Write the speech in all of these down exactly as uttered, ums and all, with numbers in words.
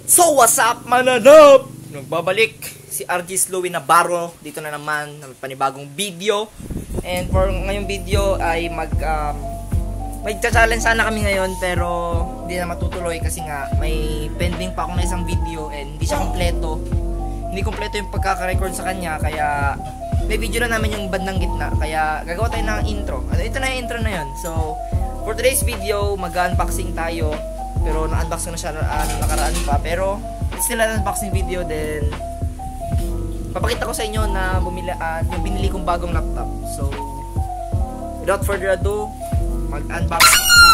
So what's up mananap? Nagbabalik si R G Slowy Navarro dito na naman ng panibagong video. And for ngayong video ay mag um, mag-challenge sana kami ngayon, pero hindi na matutuloy kasi nga may pending pa akong na isang video and hindi siya kompleto. Hindi kompleto yung pagkaka-record sa kanya, kaya may video na namin yung bandang gitna, kaya gagawa tayo ng intro. At ito na yung intro na yun. So for today's video, mag-unboxing tayo. Pero na-unbox ko na siya uh, nakaraan pa. Pero it's still an unboxing video. Then papakita ko sa inyo na bumili, uh, yung binili kong bagong laptop. So without further ado, mag-unbox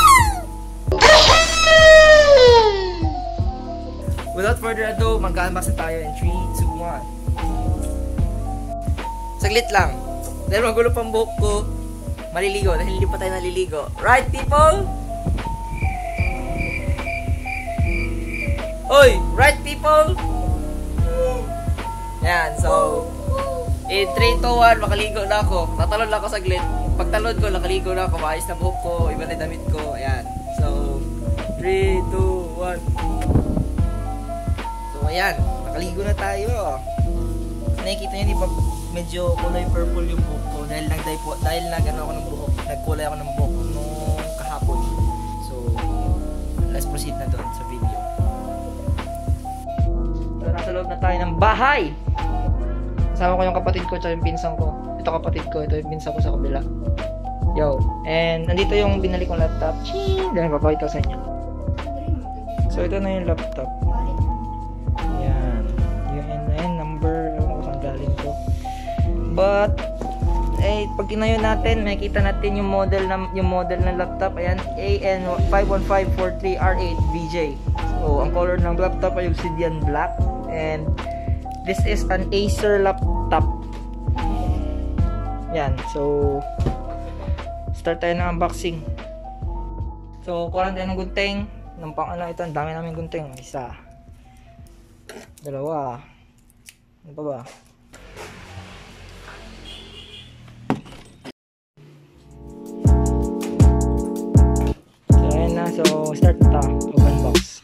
Without further ado, mag-unbox na tayo in three, two, one. Saglit lang. Dahil magulo pang buhok ko, maliligo. Dahil hindi pa tayo naliligo. Right, people? Oy! Right, people? Yan, so in three, two, one, makaligo na ako. Tatalon lang ako saglit. Pagtalon ko, nakaligo na ako. Maayos na buhok ko, iba na damit ko. Ayan. So, three, two, one. So, ayan. Nakaligo na tayo. Nakikita nyo, di ba? Medyo kulay purple yung buhok ko. Dahil nag-dye po, dahil nag-ano ako ng buhok. Nagkulay ako ng buhok nung kahapon. So, let's proceed na doon sa video. So, nasa loob na tayo ng bahay. Kasama ko yung kapatid ko at yung pinsan ko. Ito kapatid ko, ito yung pinsan ko sa kabila. Yo. And nandito yung binalik kong laptop. Ching! Dahil papakita ko sa inyo. So, ito na yung laptop. Yan. Yung N N number. Ewan ko saan galing ko. But, eh, pag tinayo natin, makikita natin yung model ng, yung model ng laptop. Ayan. A N five one five four three R eight V J. So, ang color ng laptop ay obsidian black. And this is an Acer laptop. Yan. So, start tayo ng unboxing. So, kuha tayo ng gunting. Ng pang ano ito. Ang dami namin gunting. Isa. Dalawa. Ano pa ba? So, ayan na. So, start na ta. Open box.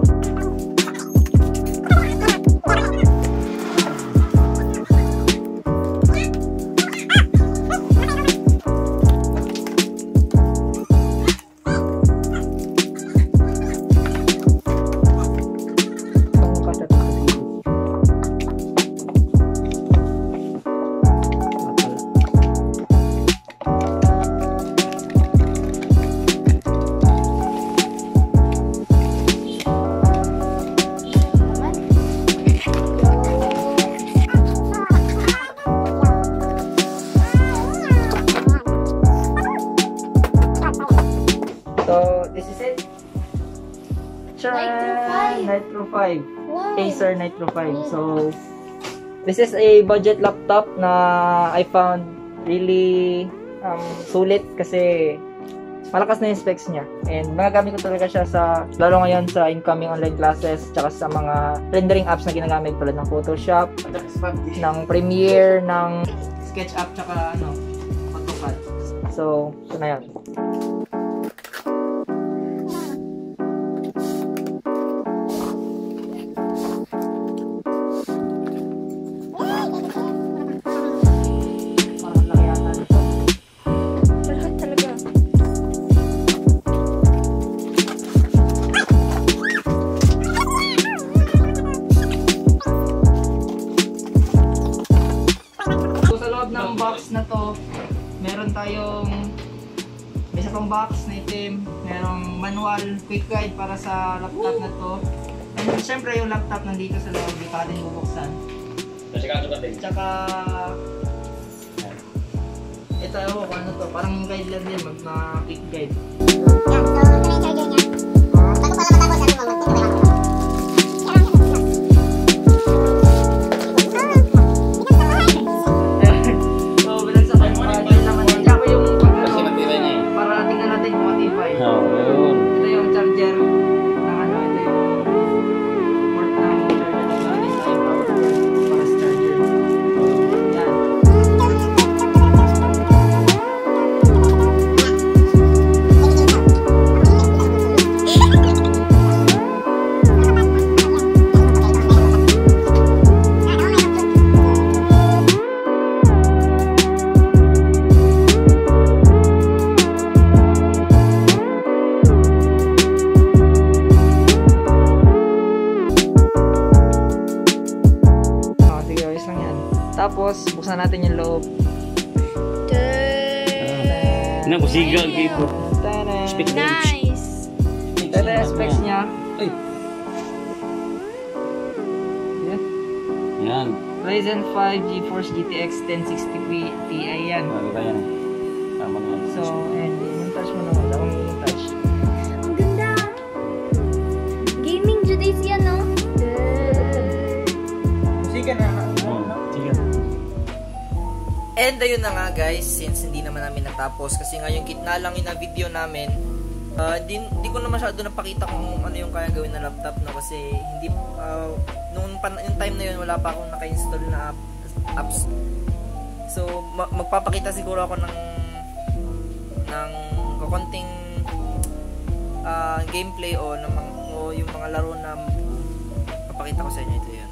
So, this is it. Charan! Nitro five. Wow. Acer Nitro five. So, this is a budget laptop na I found really um, sulit kasi malakas na yung specs niya. And magagamit ko talaga siya sa, lalo ngayon sa incoming online classes, tsaka sa mga rendering apps na ginagamit tulad ng Photoshop, ng Premiere, ng SketchUp, tsaka ano, AutoCAD. So, ito na yan. Ng box na to, meron tayong may isa pang box na itim, merong manual quick guide para sa laptop na to, and syempre yung laptop nandito sa loob, di pa natin bubuksan. Tsaka ito, ewan ko ano to, parang guide lang din, mag na quick guide. Yan, so ito na yung charger niya. Bago pala matapos, ano mo, mag-dito lang. Ito yung charger ng ano, ito yung port ng charger. Ito yung power para sa charger. Yan. Tapos, buksan natin yung loob. Na busiga gitu. Speak Nice. Ito yung specs niya. Ay. Yan. Yan. Ryzen five GeForce G T X ten sixty P Ti yan. Ano kaya? Tama na. So, and yung touch mo naman. Ako yung touch. Ang ganda. Gaming Judays yan, no? Sige na. Oh, sige. And ayun na nga guys, since hindi naman namin natapos kasi nga yung gitna lang yung na video namin, uh, di, di ko na masyado napakita kung ano yung kaya gawin na laptop no kasi hindi uh, nung pan, yung time na yun wala pa akong naka-install na app, apps. So ma- magpapakita siguro ako ng ng konting uh, gameplay o ng mga, o yung mga laro na papakita ko sa inyo ito yun.